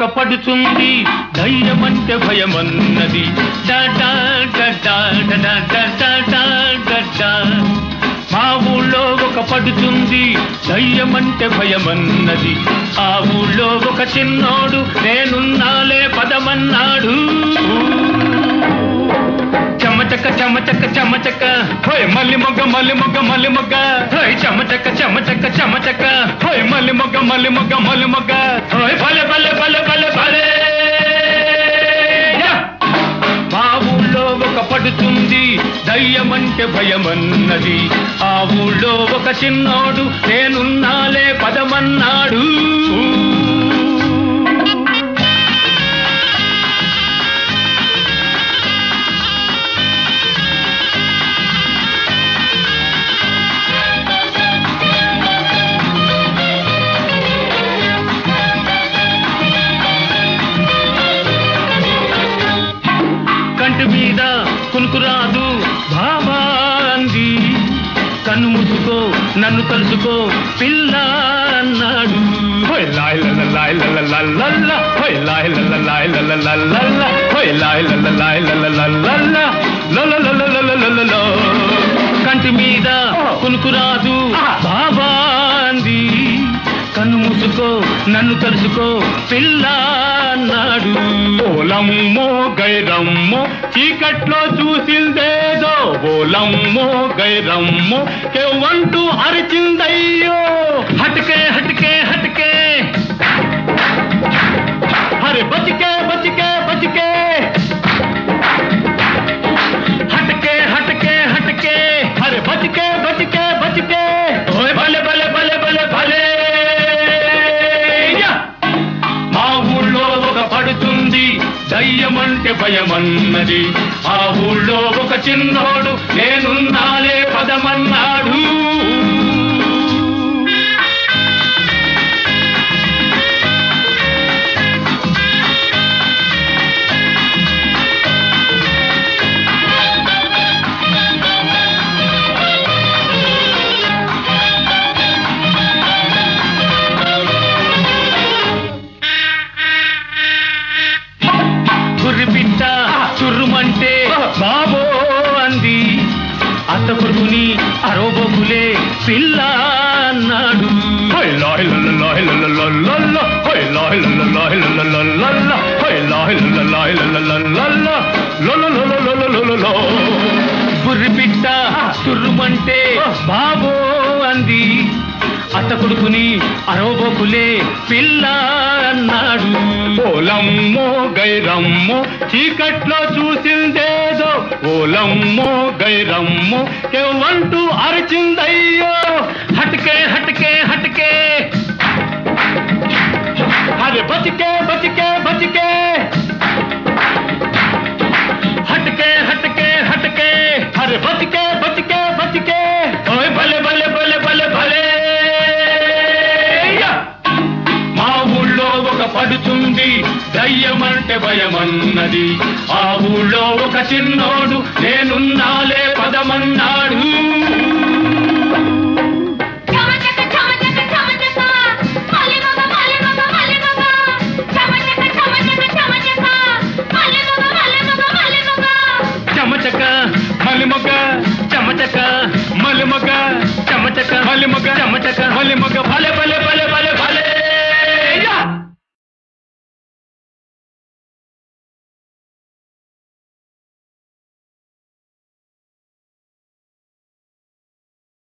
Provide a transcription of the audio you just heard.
పడుతుంది ధైర్యమంటే భయమన్నది మా ఊళ్ళో ఒక పడుతుంది ధైర్యమంటే భయమన్నది ఆ ఊళ్ళో ఒక చిన్నోడు నేనున్నాలే పదమన్నాడు చెమచక్క చెమచక్క చెమచక్క హోయ్ మల్లి మొగ్గ మల్లి మొగ్గ మల్లి మొగ్గ హోయ్ చెమచక్క చెమచక్క చెమచక్క హోయ్ మల్లి మొగ్గ మల్లి మొగ్గ మల్లి మొగ్గ హోయ్ భలే భలే భలే భలే భలే మా ఊళ్ళో ఒక పడుతుంది దయ్యమంటే భయమన్నది ఆ ఊళ్ళో ఒక చిన్నోడు నేనున్నాలే పదమన్నాడు మీద కునుకురాదు బాబా అంది కన్ను మూసుకో నన్ను తలుసుకో పిల్ల అన్నాడు కంటి మీద కునుకురాదు బాబా అంది కన్ను మూసుకో నన్ను తలుసుకో పిల్ల అన్నాడు ఓలమ్మో గైరమ్మో చీకట్లో చూసిందేదో ఓలమ్మో గైరమ్మో కేవంటూ అరిచిందయ్యో హటకే హటకే హటకే అరే బచికే బచికే బచికే హటకే హటకే హటకే అరే బచికే బచికే బచికే ఓయ్ భలే భలే భలే భలే భలే పడుతుంది దయ్యమంటే భయమన్నది ఆ ఊళ్ళో ఒక చిన్నోడు నేనున్నాలే పదమన్నాడు పిట్ట చుర్రుమంటే బాబో అంది అత్త కొడుకుని అరోబోకులే పిల్ల అన్నాడు బుర్రి పిట్ట చుర్రుమంటే బాబో అంది అత్త కొడుకుని అరోబోకులే పిల్ల అన్నాడు ఓలమ్మో గైరమ్మో చీకట్లో చూసిందేదో ఓలమ్మో గైరమ్మో కేవంటూ అరిచిందయ్యో హటకే హటకే హటకే అరే బచికే బచికే బచికే హటకే హటకే హటకే అరే బచికే బచికే బచికే ఓయ్ భలే భలే భలే భలే భలే పడుతుంది దయ్యమంటే భయమన్నది ఆ ఊళ్ళో ఒక చిన్నోడు నేనున్నా